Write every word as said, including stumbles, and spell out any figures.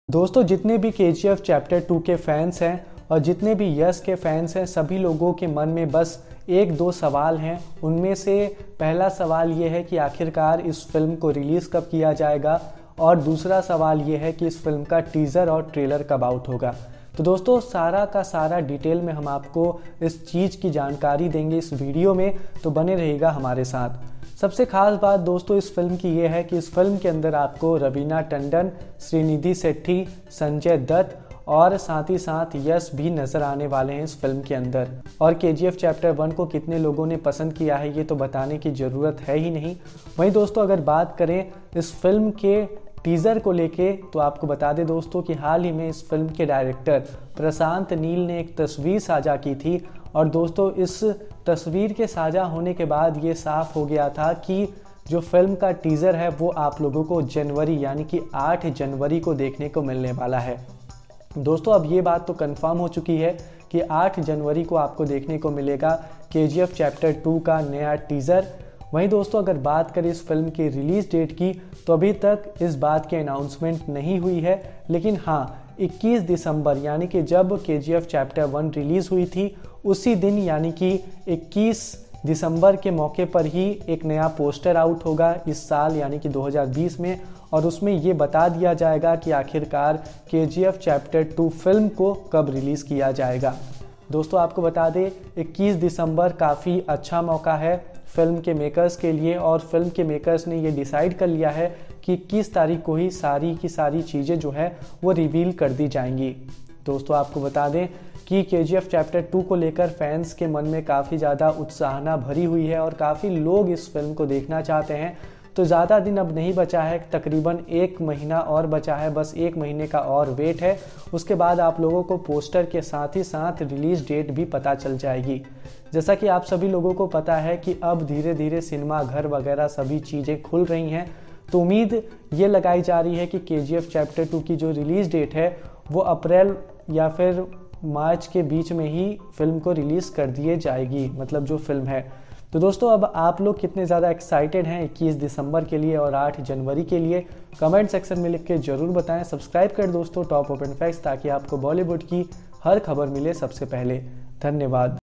दोस्तों जितने भी K G F chapter two के फैंस हैं और जितने भी यस के फैंस हैं, सभी लोगों के मन में बस एक दो सवाल हैं। उनमें से पहला सवाल ये है कि आखिरकार इस फिल्म को रिलीज़ कब किया जाएगा, और दूसरा सवाल ये है कि इस फिल्म का टीज़र और ट्रेलर कब आउट होगा। तो दोस्तों सारा का सारा डिटेल में हम आपको इस चीज़ की जानकारी देंगे इस वीडियो में, तो बने रहिएगा हमारे साथ। सबसे खास बात दोस्तों इस फिल्म की ये है कि इस फिल्म के अंदर आपको रवीना टंडन, श्रीनिधि शेट्टी, संजय दत्त और साथ ही साथ यश भी नज़र आने वाले हैं इस फिल्म के अंदर। और के जी एफ चैप्टर वन को कितने लोगों ने पसंद किया है ये तो बताने की ज़रूरत है ही नहीं। वहीं दोस्तों अगर बात करें इस फिल्म के टीज़र को लेके, तो आपको बता दें दोस्तों कि हाल ही में इस फिल्म के डायरेक्टर प्रशांत नील ने एक तस्वीर साझा की थी, और दोस्तों इस तस्वीर के साझा होने के बाद ये साफ हो गया था कि जो फिल्म का टीज़र है वो आप लोगों को जनवरी यानी कि आठ जनवरी को देखने को मिलने वाला है। दोस्तों अब ये बात तो कंफर्म हो चुकी है कि आठ जनवरी को आपको देखने को मिलेगा के जी एफ चैप्टर टू का नया टीज़र। वहीं दोस्तों अगर बात करें इस फिल्म की रिलीज़ डेट की, तो अभी तक इस बात की अनाउंसमेंट नहीं हुई है, लेकिन हाँ इक्कीस दिसंबर यानी कि जब K G F chapter one release हुई थी उसी दिन यानी कि इक्कीस दिसंबर के मौके पर ही एक नया पोस्टर आउट होगा इस साल यानी कि दो हज़ार बीस में, और उसमें ये बता दिया जाएगा कि आखिरकार K G F chapter two film को कब रिलीज़ किया जाएगा। दोस्तों आपको बता दें इक्कीस दिसंबर काफ़ी अच्छा मौका है फिल्म के मेकर्स के लिए, और फिल्म के मेकर्स ने ये डिसाइड कर लिया है कि इक्कीस तारीख को ही सारी की सारी चीज़ें जो है वो रिवील कर दी जाएंगी। दोस्तों आपको बता दें कि के जी एफ चैप्टर टू को लेकर फैंस के मन में काफ़ी ज़्यादा उत्साहना भरी हुई है और काफ़ी लोग इस फिल्म को देखना चाहते हैं। तो ज़्यादा दिन अब नहीं बचा है, तकरीबन एक महीना और बचा है, बस एक महीने का और वेट है। उसके बाद आप लोगों को पोस्टर के साथ ही साथ रिलीज़ डेट भी पता चल जाएगी। जैसा कि आप सभी लोगों को पता है कि अब धीरे धीरे सिनेमा घर वगैरह सभी चीज़ें खुल रही हैं, तो उम्मीद ये लगाई जा रही है कि के जी एफ चैप्टर टू की जो रिलीज़ डेट है वो अप्रैल या फिर मार्च के बीच में ही फिल्म को रिलीज़ कर दिए जाएगी, मतलब जो फिल्म है। तो दोस्तों अब आप लोग कितने ज़्यादा एक्साइटेड हैं इक्कीस दिसंबर के लिए और आठ जनवरी के लिए, कमेंट सेक्शन में लिख के ज़रूर बताएं। सब्सक्राइब कर दोस्तों टॉप ओपन फैक्ट्स, ताकि आपको बॉलीवुड की हर खबर मिले सबसे पहले। धन्यवाद।